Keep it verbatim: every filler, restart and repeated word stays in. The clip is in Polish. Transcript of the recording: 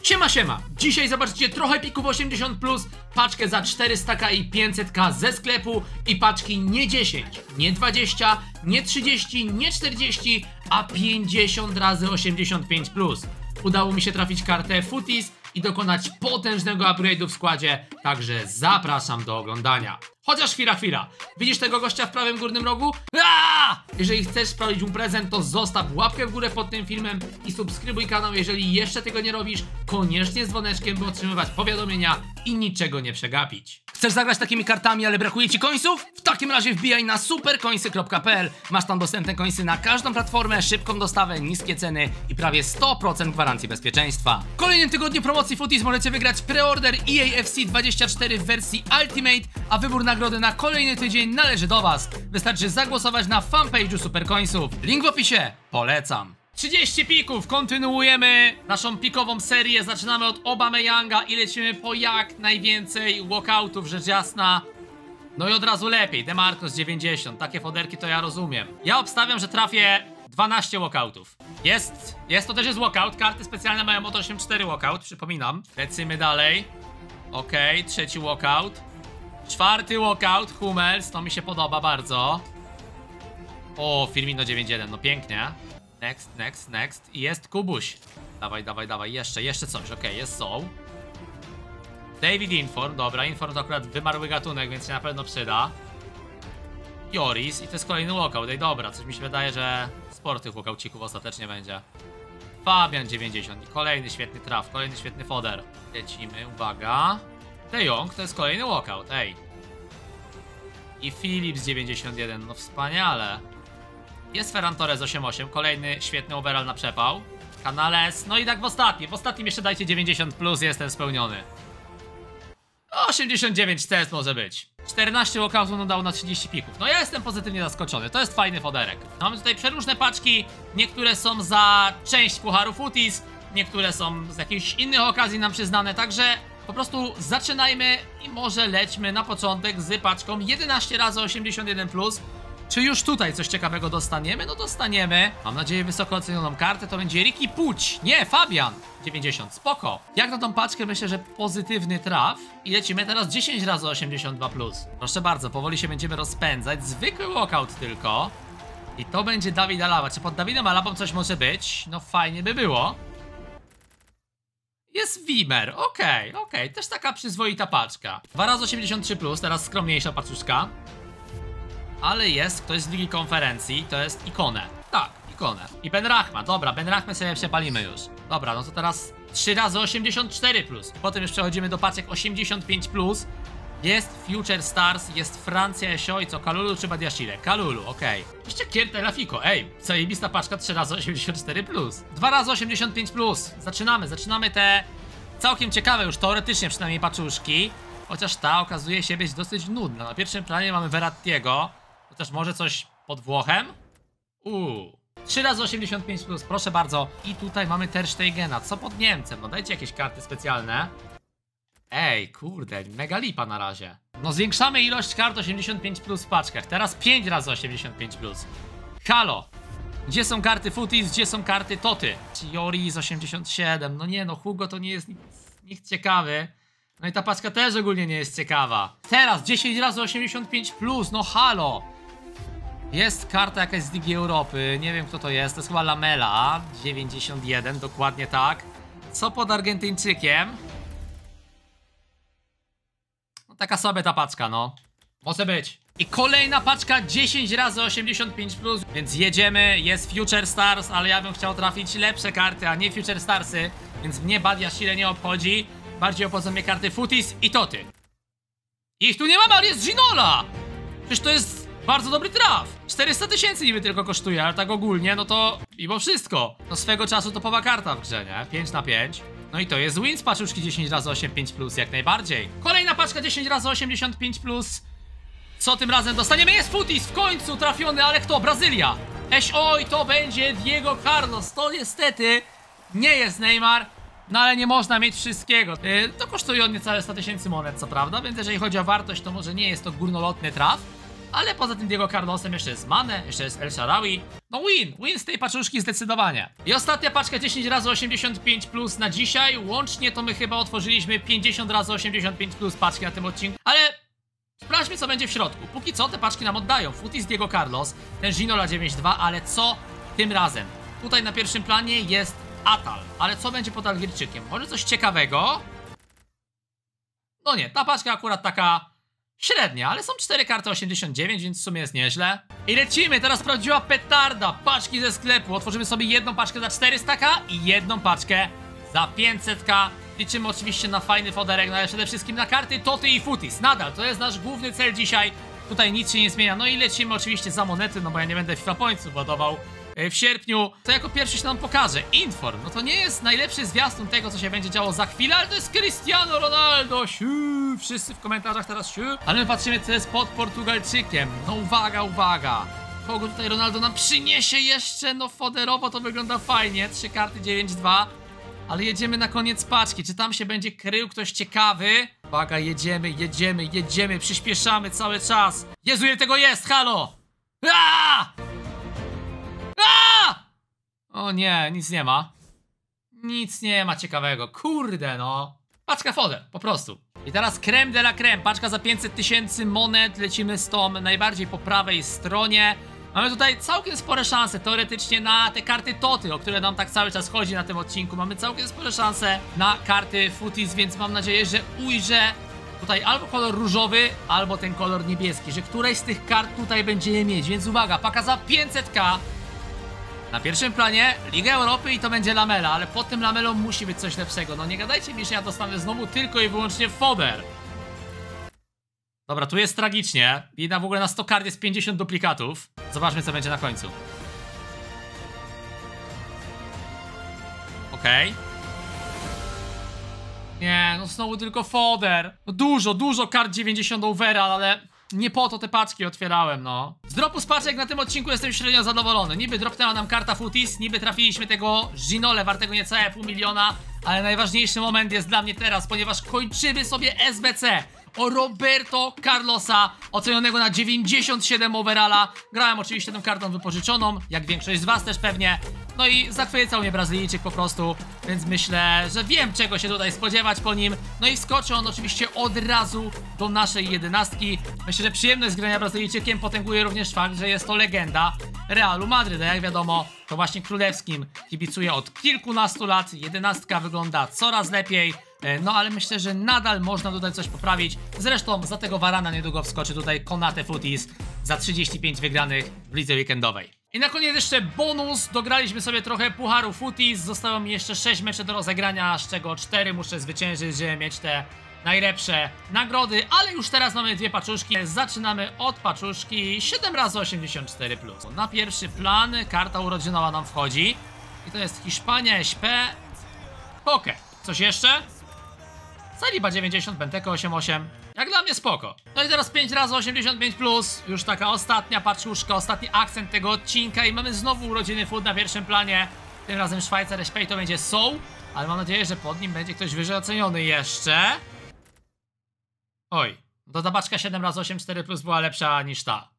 Siema, siema! Dzisiaj zobaczycie trochę pików osiemdziesiąt plus, paczkę za czterysta ka i pięćset ka ze sklepu i paczki nie dziesięć, nie dwadzieścia, nie trzydzieści, nie czterdzieści, a pięćdziesiąt razy osiemdziesiąt pięć plus. Udało mi się trafić kartę Footies i dokonać potężnego upgrade'u w składzie, także zapraszam do oglądania. Chociaż chwila, chwila. Widzisz tego gościa w prawym górnym rogu? Aaaa! Jeżeli chcesz sprawić mu prezent, to zostaw łapkę w górę pod tym filmem i subskrybuj kanał, jeżeli jeszcze tego nie robisz. Koniecznie z dzwoneczkiem, by otrzymywać powiadomienia i niczego nie przegapić. Chcesz zagrać takimi kartami, ale brakuje ci końców? W takim razie wbijaj na supercoinsy kropka p l. Masz tam dostępne coinsy na każdą platformę, szybką dostawę, niskie ceny i prawie sto procent gwarancji bezpieczeństwa. W kolejnym tygodniu promocji Footies możecie wygrać preorder E A F C dwadzieścia cztery w wersji Ultimate, a wybór nagrody na kolejny tydzień należy do was. Wystarczy zagłosować na fanpage'u Supercoinsów. Link w opisie. Polecam. trzydzieści pików, kontynuujemy naszą pikową serię, zaczynamy od Obameyanga i lecimy po jak najwięcej walkoutów, rzecz jasna. No i od razu lepiej, DeMarcus dziewięćdziesiąt, takie foderki to ja rozumiem. Ja obstawiam, że trafię dwanaście walkoutów. Jest, jest, to też jest walkout, karty specjalne mają od osiemdziesiąt cztery walkout, przypominam. Lecimy dalej. Okej, okay, trzeci walkout. Czwarty walkout, Hummels, to mi się podoba bardzo. O, Firmino dziewięć jeden, no pięknie. Next, next, next. I jest Kubuś. Dawaj, dawaj, dawaj. Jeszcze, jeszcze coś. Okej, okay, jest Soul. David Inform. Dobra, Inform to akurat wymarły gatunek, więc się na pewno przyda. Joris. I to jest kolejny walkout. Ej, dobra, coś mi się wydaje, że sporo tych walkoucików ostatecznie będzie. Fabian dziewięćdziesiąt. I kolejny świetny traf, kolejny świetny foder. Lecimy, uwaga. De Jong to jest kolejny walkout, ej. I Phillips dziewięćdziesiąt jeden. No wspaniale. Jest Ferran Torres osiem osiem, kolejny świetny overall na przepał. Canales, no i tak w ostatnim, w ostatnim jeszcze dajcie dziewięćdziesiąt plus, jestem spełniony. osiemdziesiąt dziewięć test może być. czternaście walkoutów no dało na trzydzieści pików. No ja jestem pozytywnie zaskoczony, to jest fajny foderek. Mamy tutaj przeróżne paczki, niektóre są za część pucharu Footies, niektóre są z jakichś innych okazji nam przyznane, także po prostu zaczynajmy i może lećmy na początek z paczką jedenaście razy osiemdziesiąt jeden plus. Czy już tutaj coś ciekawego dostaniemy? No dostaniemy. Mam nadzieję wysoko ocenioną kartę. To będzie Ricky Puć. Nie, Fabian dziewięćdziesiąt. Spoko. Jak na tą paczkę myślę, że pozytywny traf. I lecimy teraz dziesięć razy osiemdziesiąt dwa plus. Proszę bardzo, powoli się będziemy rozpędzać. Zwykły walkout tylko. I to będzie Dawid Alaba. Czy pod Dawidem Alabą coś może być? No fajnie by było. Jest Wimmer. Okej, okay, okej. Okay. Też taka przyzwoita paczka. dwa razy osiemdziesiąt trzy plus. Teraz skromniejsza paczuszka. Ale jest ktoś z Ligi Konferencji, to jest Ikonę. Tak, Ikonę. I Ben Rachma, dobra, Ben Rachmę sobie przepalimy już. Dobra, no to teraz trzy razy osiemdziesiąt cztery plus. Potem już przechodzimy do paczek osiemdziesiąt pięć plus. Jest Future Stars, jest Francja Esio i co, Kalulu czy Badiashile? Kalulu, okej. Okay. Jeszcze Kierta Lafiko, ej, zajebista paczka trzy razy osiemdziesiąt cztery plus. dwa razy osiemdziesiąt pięć plus. Zaczynamy, zaczynamy te całkiem ciekawe już teoretycznie przynajmniej paczuszki. Chociaż ta okazuje się być dosyć nudna. Na pierwszym planie mamy Verrattiego. Chociaż może coś pod Włochem? Uuu. trzy razy osiemdziesiąt pięć plus, proszę bardzo. I tutaj mamy Ter Stegena. Co pod Niemcem? No dajcie jakieś karty specjalne. Ej, kurde, mega lipa na razie. No zwiększamy ilość kart osiemdziesiąt pięć plus w paczkach. Teraz pięć razy osiemdziesiąt pięć plus. Halo. Gdzie są karty Footies? Gdzie są karty Toty? Joris osiemdziesiąt siedem. No nie no, Hugo to nie jest nic, nikt ciekawy. No i ta paczka też ogólnie nie jest ciekawa. Teraz dziesięć razy osiemdziesiąt pięć plus, no halo. Jest karta jakaś z Ligi Europy, nie wiem kto to jest, to jest chyba Lamela, dziewięćdziesiąt jeden, dokładnie tak. Co pod Argentyńczykiem? No taka sobie ta paczka, no. Może być. I kolejna paczka dziesięć razy osiemdziesiąt pięć plus, więc jedziemy, jest Future Stars, ale ja bym chciał trafić lepsze karty, a nie Future Starsy, więc mnie Badiashile nie obchodzi. Bardziej obchodzą mnie karty Footies i Toty. Ich tu nie mamy, ale jest Ginola! Przecież to jest bardzo dobry traf. czterysta tysięcy niby tylko kosztuje, ale tak ogólnie, no to mimo wszystko. No swego czasu topowa karta w grze, nie? pięć na pięć. No i to jest win z paczuszki dziesięć razy osiemdziesiąt pięć plus, jak najbardziej. Kolejna paczka dziesięć razy osiemdziesiąt pięć plus. Co tym razem dostaniemy? Jest Footies, w końcu trafiony, ale kto? Brazylia. Eś, oj, to będzie Diego Carlos. To niestety nie jest Neymar. No ale nie można mieć wszystkiego. Yy, to kosztuje on niecałe sto tysięcy monet, co prawda, więc jeżeli chodzi o wartość, to może nie jest to górnolotny traf. Ale poza tym Diego Carlosem jeszcze jest Mane, jeszcze jest El Shaarawy. No win, win z tej paczuszki zdecydowanie. I ostatnia paczka dziesięć razy osiemdziesiąt pięć plus na dzisiaj. Łącznie to my chyba otworzyliśmy pięćdziesiąt razy osiemdziesiąt pięć plus paczki na tym odcinku. Ale sprawdźmy, co będzie w środku. Póki co te paczki nam oddają. Futis Diego Carlos, ten Ginola dziewięć dwa, ale co tym razem? Tutaj na pierwszym planie jest Atal. Ale co będzie pod Algierczykiem? Może coś ciekawego? No nie, ta paczka akurat taka średnia, ale są cztery karty osiemdziesiąt dziewięć, więc w sumie jest nieźle. I lecimy, teraz prawdziwa petarda. Paczki ze sklepu. Otworzymy sobie jedną paczkę za czterysta ka i jedną paczkę za pięćset ka. Liczymy oczywiście na fajny foderek, no ale przede wszystkim na karty Toty i Futis. Nadal, to jest nasz główny cel dzisiaj. Tutaj nic się nie zmienia. No i lecimy oczywiście za monety, no bo ja nie będę FIFA Pointsów ładował w sierpniu. To jako pierwszy się nam pokaże Inform. No to nie jest najlepszy zwiastun tego, co się będzie działo za chwilę, ale to jest Cristiano Ronaldo. Siu, wszyscy w komentarzach teraz siu. Ale my patrzymy, co jest pod Portugalczykiem. No uwaga, uwaga. Kogo tutaj Ronaldo nam przyniesie jeszcze? No foderowo to wygląda fajnie. Trzy karty dziewięć dwa. Ale jedziemy na koniec paczki. Czy tam się będzie krył ktoś ciekawy? Uwaga, jedziemy, jedziemy, jedziemy. Przyspieszamy cały czas. Jezu, ile tego jest, halo! Aaaa! Aaaa! O nie, nic nie ma. Nic nie ma ciekawego. Kurde no. Paczka foder, po prostu. I teraz creme de la creme. Paczka za pięćset tysięcy monet. Lecimy z tą najbardziej po prawej stronie. Mamy tutaj całkiem spore szanse teoretycznie na te karty Toty, o które nam tak cały czas chodzi na tym odcinku. Mamy całkiem spore szanse na karty Futis, więc mam nadzieję, że ujrzę tutaj albo kolor różowy, albo ten kolor niebieski, że któreś z tych kart tutaj będziemy mieć. Więc uwaga, paka za pięćset ka. Na pierwszym planie Liga Europy i to będzie lamela, ale pod tym lamelą musi być coś lepszego. No nie gadajcie mi, że ja dostanę znowu tylko i wyłącznie foder. Dobra, tu jest tragicznie. Jedna w ogóle na sto kart jest pięćdziesiąt duplikatów. Zobaczmy, co będzie na końcu. Okej. Okay. Nie, no znowu tylko foder. No dużo, dużo kart dziewięćdziesiąt overall, ale nie po to te paczki otwierałem, no. Z dropu z paczek na tym odcinku jestem średnio zadowolony. Niby dropnęła nam karta Futis, niby trafiliśmy tego Ginole wartego niecałe pół miliona, ale najważniejszy moment jest dla mnie teraz, ponieważ kończymy sobie S B C o Roberto Carlosa, ocenionego na dziewięćdziesiąt siedem overalla. Grałem oczywiście tą kartą wypożyczoną, jak większość z was też pewnie. No i zachwycał mnie Brazylijczyk po prostu, więc myślę, że wiem, czego się tutaj spodziewać po nim. No i skoczy on oczywiście od razu do naszej jedenastki. Myślę, że przyjemność z grania Brazylijczykiem potęguje również fakt, że jest to legenda Realu Madryt. A jak wiadomo, to właśnie królewskim kibicuje od kilkunastu lat. Jedenastka wygląda coraz lepiej. No ale myślę, że nadal można tutaj coś poprawić. Zresztą za tego Varana niedługo wskoczy tutaj Konate Futis za trzydzieści pięć wygranych w lidze weekendowej. I na koniec jeszcze bonus. Dograliśmy sobie trochę pucharu Futis. Zostało mi jeszcze sześć meczy do rozegrania, z czego cztery muszę zwyciężyć, żeby mieć te najlepsze nagrody. Ale już teraz mamy dwie paczuszki. Zaczynamy od paczuszki siedem razy osiemdziesiąt cztery plus. Na pierwszy plan karta urodzinowa nam wchodzi. I to jest Hiszpania, S P. Okej, coś jeszcze? Saliba dziewięćdziesiąt, Benteke osiemdziesiąt osiem. Jak dla mnie spoko. No i teraz pięć razy osiemdziesiąt pięć plus. Już taka ostatnia paczuszka, ostatni akcent tego odcinka. I mamy znowu urodziny Food na pierwszym planie. Tym razem Szwajcar, S P i to będzie Soul. Ale mam nadzieję, że pod nim będzie ktoś wyżej oceniony jeszcze. Oj, to ta paczka siedem razy osiem cztery plus była lepsza niż ta.